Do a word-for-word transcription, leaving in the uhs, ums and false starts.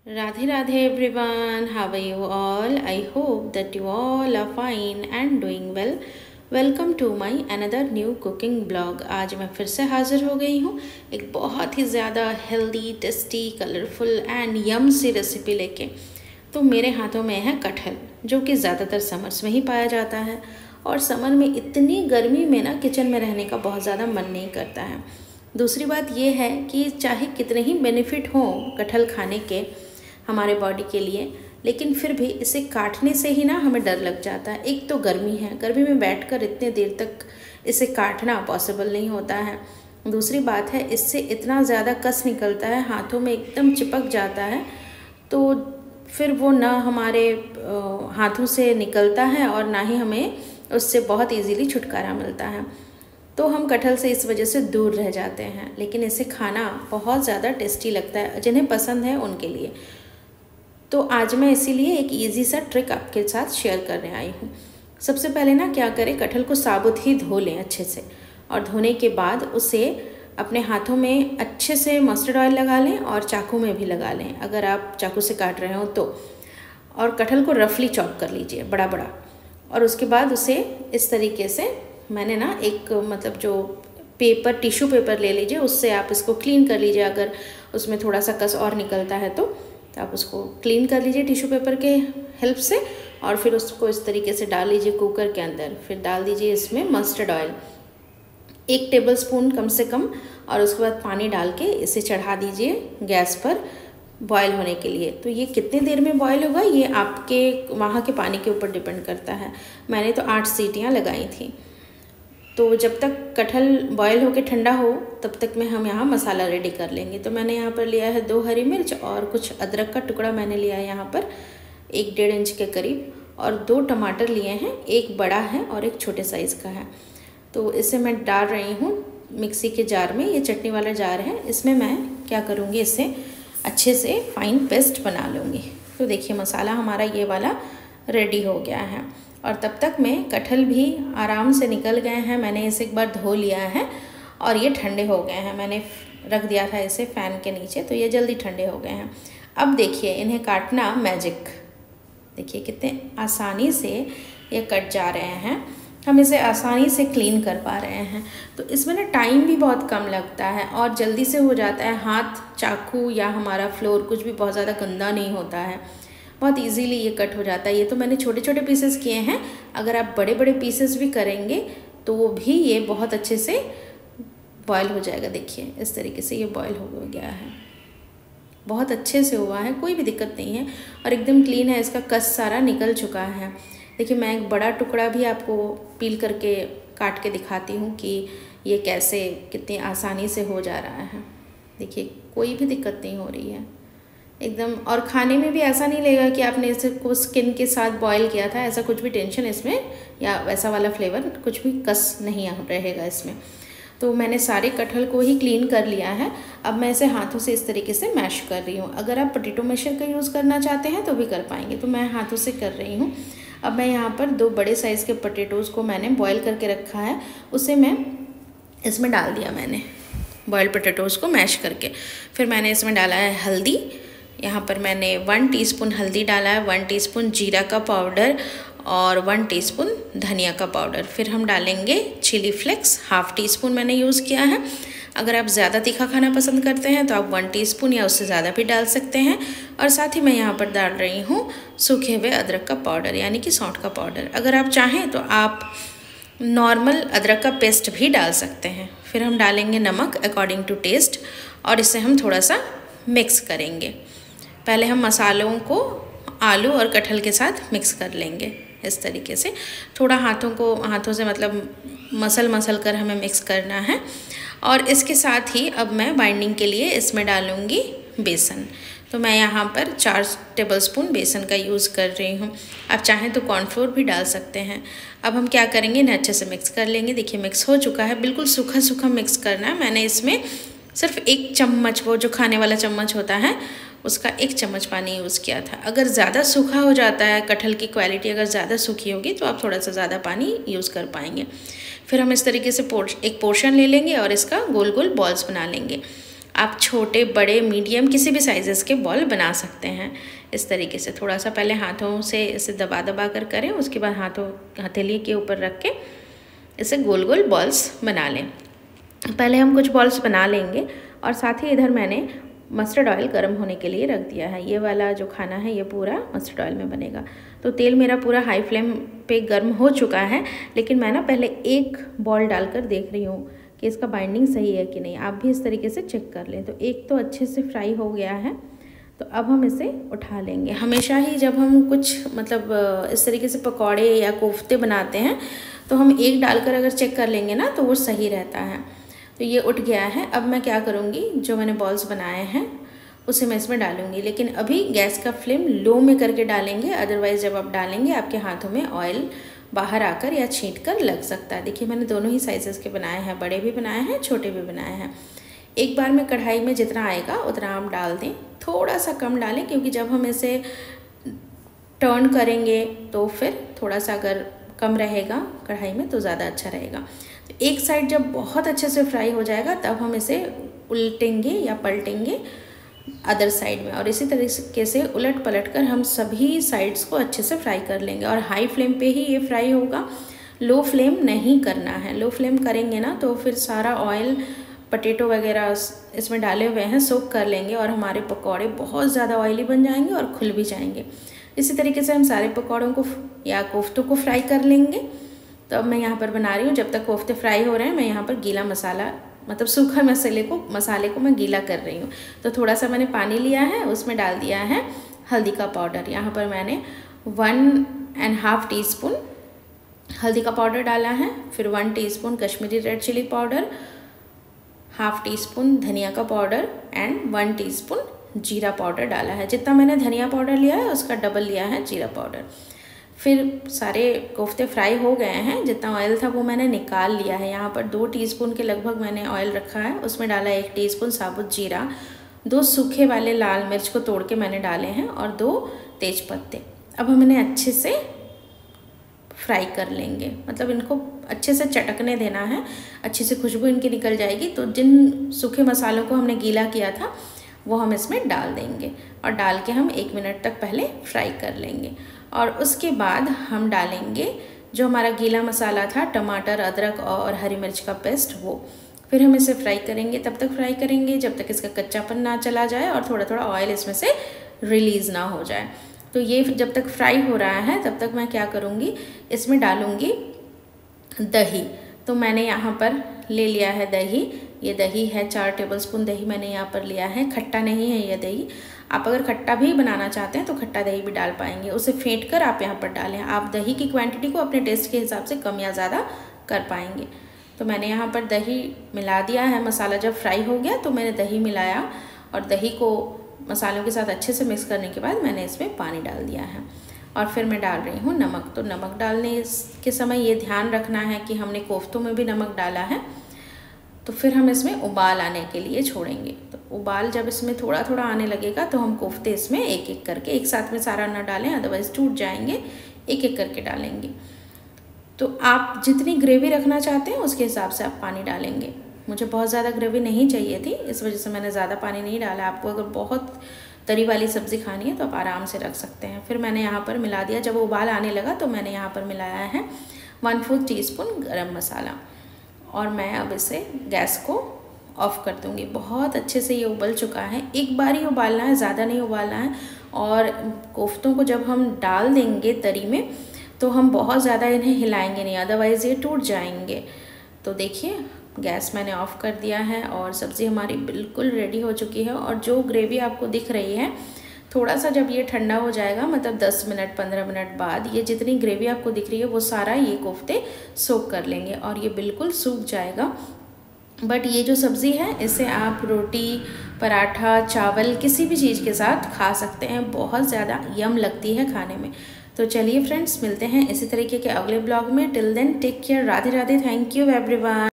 Radhe Radhe everyone, how are you all? I hope that you all are fine and doing well. Welcome to my another new cooking blog. आज मैं फिर से हाज़िर हो गई हूँ एक बहुत ही ज़्यादा healthy, tasty, colourful and yummy recipe लेके। तो मेरे हाथों में है कटहल, जो कि ज़्यादातर समर्स में ही पाया जाता है और समर में इतनी गर्मी में ना किचन में रहने का बहुत ज़्यादा मन नहीं करता है। दूसरी बात यह है कि चाहे कितने ही बेनिफिट हों कटहल खाने के हमारे बॉडी के लिए, लेकिन फिर भी इसे काटने से ही ना हमें डर लग जाता है। एक तो गर्मी है, गर्मी में बैठकर इतने देर तक इसे काटना पॉसिबल नहीं होता है। दूसरी बात है, इससे इतना ज़्यादा कस निकलता है, हाथों में एकदम चिपक जाता है, तो फिर वो ना हमारे हाथों से निकलता है और ना ही हमें उससे बहुत इजीली छुटकारा मिलता है। तो हम कटहल से इस वजह से दूर रह जाते हैं, लेकिन इसे खाना बहुत ज़्यादा टेस्टी लगता है जिन्हें पसंद है उनके लिए। तो आज मैं इसीलिए एक इजी सा ट्रिक आपके साथ शेयर करने आई हूँ। सबसे पहले ना क्या करें, कटहल को साबुत ही धो लें अच्छे से, और धोने के बाद उसे अपने हाथों में अच्छे से मस्टर्ड ऑयल लगा लें और चाकू में भी लगा लें अगर आप चाकू से काट रहे हो तो। और कटहल को रफली चॉप कर लीजिए बड़ा बड़ा, और उसके बाद उसे इस तरीके से मैंने ना एक मतलब जो पेपर टिश्यू पेपर ले लीजिए, उससे आप इसको क्लीन कर लीजिए। अगर उसमें थोड़ा सा कस और निकलता है तो तो आप उसको क्लीन कर लीजिए टिश्यू पेपर के हेल्प से, और फिर उसको इस तरीके से डाल लीजिए कुकर के अंदर। फिर डाल दीजिए इसमें मस्टर्ड ऑयल एक टेबलस्पून कम से कम, और उसके बाद पानी डाल के इसे चढ़ा दीजिए गैस पर बॉयल होने के लिए। तो ये कितने देर में बॉयल होगा ये आपके वहाँ के पानी के ऊपर डिपेंड करता है। मैंने तो आठ सीटियाँ लगाई थी। तो जब तक कटहल बॉयल होकर ठंडा हो तब तक में हम यहाँ मसाला रेडी कर लेंगे। तो मैंने यहाँ पर लिया है दो हरी मिर्च और कुछ अदरक का टुकड़ा मैंने लिया है यहाँ पर एक डेढ़ इंच के करीब, और दो टमाटर लिए हैं, एक बड़ा है और एक छोटे साइज़ का है। तो इसे मैं डाल रही हूँ मिक्सी के जार में। ये चटनी वाला जार है, इसमें मैं क्या करूँगी, इसे अच्छे से फाइन पेस्ट बना लूँगी। तो देखिए मसाला हमारा ये वाला रेडी हो गया है, और तब तक में कटहल भी आराम से निकल गए हैं। मैंने इसे एक बार धो लिया है और ये ठंडे हो गए हैं। मैंने रख दिया था इसे फ़ैन के नीचे, तो ये जल्दी ठंडे हो गए हैं। अब देखिए इन्हें काटना मैजिक, देखिए कितने आसानी से ये कट जा रहे हैं। हम इसे आसानी से क्लीन कर पा रहे हैं, तो इसमें ना टाइम भी बहुत कम लगता है और जल्दी से हो जाता है। हाथ, चाकू या हमारा फ्लोर कुछ भी बहुत ज़्यादा गंदा नहीं होता है, बहुत इजीली ये कट हो जाता है। ये तो मैंने छोटे छोटे पीसेस किए हैं, अगर आप बड़े बड़े पीसेस भी करेंगे तो वो भी ये बहुत अच्छे से बॉयल हो जाएगा। देखिए इस तरीके से ये बॉयल हो गया है, बहुत अच्छे से हुआ है, कोई भी दिक्कत नहीं है और एकदम क्लीन है। इसका कस सारा निकल चुका है। देखिए मैं एक बड़ा टुकड़ा भी आपको पील करके काट के दिखाती हूँ कि ये कैसे कितनी आसानी से हो जा रहा है। देखिए कोई भी दिक्कत नहीं हो रही है एकदम, और खाने में भी ऐसा नहीं लगेगा कि आपने इसे को स्किन के साथ बॉईल किया था, ऐसा कुछ भी टेंशन इसमें या वैसा वाला फ्लेवर कुछ भी कस नहीं रहेगा इसमें। तो मैंने सारे कटहल को ही क्लीन कर लिया है। अब मैं इसे हाथों से इस तरीके से मैश कर रही हूँ। अगर आप पोटैटो मैशर का यूज़ करना चाहते हैं तो भी कर पाएंगे, तो मैं हाथों से कर रही हूँ। अब मैं यहाँ पर दो बड़े साइज़ के पोटैटोज़ को मैंने बॉयल करके रखा है, उसे मैं इसमें डाल दिया। मैंने बॉयल पोटैटोज़ को मैश करके फिर मैंने इसमें डाला है हल्दी। यहाँ पर मैंने वन टीस्पून हल्दी डाला है, वन टीस्पून जीरा का पाउडर और वन टीस्पून धनिया का पाउडर। फिर हम डालेंगे chilli flakes, half teaspoon मैंने यूज़ किया है। अगर आप ज़्यादा तीखा खाना पसंद करते हैं तो आप वन टीस्पून या उससे ज़्यादा भी डाल सकते हैं। और साथ ही मैं यहाँ पर डाल रही हूँ सूखे हुए अदरक का पाउडर, यानी कि सौंठ का पाउडर। अगर आप चाहें तो आप नॉर्मल अदरक का पेस्ट भी डाल सकते हैं। फिर हम डालेंगे नमक अकॉर्डिंग टू टेस्ट, और इसे हम थोड़ा सा मिक्स करेंगे। पहले हम मसालों को आलू और कटहल के साथ मिक्स कर लेंगे इस तरीके से। थोड़ा हाथों को हाथों से मतलब मसल मसल कर हमें मिक्स करना है। और इसके साथ ही अब मैं बाइंडिंग के लिए इसमें डालूँगी बेसन। तो मैं यहाँ पर चार टेबलस्पून बेसन का यूज़ कर रही हूँ। आप चाहें तो कॉर्नफ्लोर भी डाल सकते हैं। अब हम क्या करेंगे, इन्हें अच्छे से मिक्स कर लेंगे। देखिए मिक्स हो चुका है, बिल्कुल सूखा सूखा मिक्स करना है। मैंने इसमें सिर्फ एक चम्मच, वो जो खाने वाला चम्मच होता है उसका एक चम्मच पानी यूज़ किया था। अगर ज़्यादा सूखा हो जाता है, कटहल की क्वालिटी अगर ज़्यादा सूखी होगी तो आप थोड़ा सा ज़्यादा पानी यूज़ कर पाएंगे। फिर हम इस तरीके से पोर्श एक पोर्शन ले लेंगे और इसका गोल गोल बॉल्स बना लेंगे। आप छोटे बड़े मीडियम किसी भी साइज़ेस के बॉल बना सकते हैं। इस तरीके से थोड़ा सा पहले हाथों से इसे दबा दबा कर करें, उसके बाद हाथों हथेली के ऊपर रख के इसे गोल गोल बॉल्स बना लें। पहले हम कुछ बॉल्स बना लेंगे और साथ ही इधर मैंने मस्टर्ड ऑयल गर्म होने के लिए रख दिया है। ये वाला जो खाना है ये पूरा मस्टर्ड ऑयल में बनेगा। तो तेल मेरा पूरा हाई फ्लेम पे गर्म हो चुका है, लेकिन मैं ना पहले एक बॉल डालकर देख रही हूँ कि इसका बाइंडिंग सही है कि नहीं। आप भी इस तरीके से चेक कर लें। तो एक तो अच्छे से फ्राई हो गया है, तो अब हम इसे उठा लेंगे। हमेशा ही जब हम कुछ मतलब इस तरीके से पकौड़े या कोफ्ते बनाते हैं तो हम एक डालकर अगर चेक कर लेंगे ना तो वो सही रहता है। तो ये उठ गया है। अब मैं क्या करूँगी, जो मैंने बॉल्स बनाए हैं उसे मैं इसमें डालूँगी, लेकिन अभी गैस का फ्लेम लो में करके डालेंगे, अदरवाइज़ जब आप डालेंगे आपके हाथों में ऑयल बाहर आकर या छींट कर लग सकता है। देखिए मैंने दोनों ही साइज़ेस के बनाए हैं, बड़े भी बनाए हैं छोटे भी बनाए हैं। एक बार में कढ़ाई में जितना आएगा उतना आप डाल दें, थोड़ा सा कम डालें क्योंकि जब हम इसे टर्न करेंगे तो फिर थोड़ा सा अगर कम रहेगा कढ़ाई में तो ज़्यादा अच्छा रहेगा। तो एक साइड जब बहुत अच्छे से फ्राई हो जाएगा तब हम इसे उल्टेंगे या पलटेंगे अदर साइड में, और इसी तरीके से उलट पलट कर हम सभी साइड्स को अच्छे से फ्राई कर लेंगे। और हाई फ्लेम पे ही ये फ्राई होगा, लो फ्लेम नहीं करना है। लो फ्लेम करेंगे ना तो फिर सारा ऑयल पटेटो वगैरह इसमें डाले हुए हैं सोक कर लेंगे और हमारे पकौड़े बहुत ज़्यादा ऑयली बन जाएंगे और खुल भी जाएंगे। इसी तरीके से हम सारे पकौड़ों को या कोफ्तों को फ्राई कर लेंगे। तो अब मैं यहाँ पर बना रही हूँ, जब तक कोफ्ते फ्राई हो रहे हैं मैं यहाँ पर गीला मसाला मतलब सूखा मसाले को मसाले को मैं गीला कर रही हूँ। तो थोड़ा सा मैंने पानी लिया है, उसमें डाल दिया है हल्दी का पाउडर। यहाँ पर मैंने one and half teaspoon हल्दी का पाउडर डाला है, फिर one teaspoon Kashmiri red chilli powder, half teaspoon धनिया का पाउडर एंड वन टीस्पून जीरा पाउडर डाला है। जितना मैंने धनिया पाउडर लिया है उसका डबल लिया है जीरा पाउडर। फिर सारे कोफ्ते फ्राई हो गए हैं, जितना ऑयल था वो मैंने निकाल लिया है। यहाँ पर दो टीस्पून के लगभग मैंने ऑयल रखा है, उसमें डाला एक टीस्पून साबुत जीरा, दो सूखे वाले लाल मिर्च को तोड़ के मैंने डाले हैं और दो तेज पत्ते। अब हम इन्हें अच्छे से फ्राई कर लेंगे, मतलब इनको अच्छे से चटकने देना है, अच्छे से खुशबू इनकी निकल जाएगी। तो जिन सूखे मसालों को हमने गीला किया था वो हम इसमें डाल देंगे और डाल के हम एक मिनट तक पहले फ्राई कर लेंगे। और उसके बाद हम डालेंगे जो हमारा गीला मसाला था, टमाटर, अदरक और हरी मिर्च का पेस्ट, वो फिर हम इसे फ्राई करेंगे। तब तक फ्राई करेंगे जब तक इसका कच्चापन ना चला जाए और थोड़ा थोड़ा ऑयल इसमें से रिलीज़ ना हो जाए। तो ये जब तक फ्राई हो रहा है तब तक मैं क्या करूँगी, इसमें डालूँगी दही। तो मैंने यहाँ पर ले लिया है दही, ये दही है चार टेबलस्पून दही मैंने यहाँ पर लिया है। खट्टा नहीं है ये दही, आप अगर खट्टा भी बनाना चाहते हैं तो खट्टा दही भी डाल पाएंगे, उसे फेंट कर आप यहाँ पर डालें। आप दही की क्वांटिटी को अपने टेस्ट के हिसाब से कम या ज़्यादा कर पाएंगे। तो मैंने यहाँ पर दही मिला दिया है। मसाला जब फ्राई हो गया तो मैंने दही मिलाया और दही को मसालों के साथ अच्छे से मिक्स करने के बाद मैंने इसमें पानी डाल दिया है और फिर मैं डाल रही हूँ नमक। तो नमक डालने के समय ये ध्यान रखना है कि हमने कोफ्तों में भी नमक डाला है। तो फिर हम इसमें उबाल आने के लिए छोड़ेंगे। तो उबाल जब इसमें थोड़ा थोड़ा आने लगेगा तो हम कोफ्ते इसमें एक एक करके, एक साथ में सारा ना डालें अदरवाइज़ टूट जाएंगे, एक एक करके डालेंगे। तो आप जितनी ग्रेवी रखना चाहते हैं उसके हिसाब से आप पानी डालेंगे। मुझे बहुत ज़्यादा ग्रेवी नहीं चाहिए थी, इस वजह से मैंने ज़्यादा पानी नहीं डाला। आपको अगर बहुत तरी वाली सब्ज़ी खानी है तो आप आराम से रख सकते हैं। फिर मैंने यहाँ पर मिला दिया, जब उबाल आने लगा तो मैंने यहाँ पर मिलाया है वन फोर्थ टी स्पून गर्म मसाला और मैं अब इसे गैस को ऑफ़ कर दूँगी। बहुत अच्छे से ये उबल चुका है, एक बार ही उबालना है, ज़्यादा नहीं उबालना है। और कोफ्तों को जब हम डाल देंगे तरी में तो हम बहुत ज़्यादा इन्हें हिलाएंगे नहीं, अदरवाइज़ ये टूट जाएंगे। तो देखिए गैस मैंने ऑफ़ कर दिया है और सब्ज़ी हमारी बिल्कुल रेडी हो चुकी है। और जो ग्रेवी आपको दिख रही है, थोड़ा सा जब ये ठंडा हो जाएगा, मतलब दस मिनट पंद्रह मिनट बाद, ये जितनी ग्रेवी आपको दिख रही है वो सारा ये कोफ्ते सोक कर लेंगे और ये बिल्कुल सूख जाएगा। बट ये जो सब्ज़ी है इसे आप रोटी, पराठा, चावल किसी भी चीज़ के साथ खा सकते हैं, बहुत ज़्यादा यम लगती है खाने में। तो चलिए फ्रेंड्स, मिलते हैं इसी तरीके के अगले ब्लॉग में। Till then take care, Radhe Radhe, thank you everyone.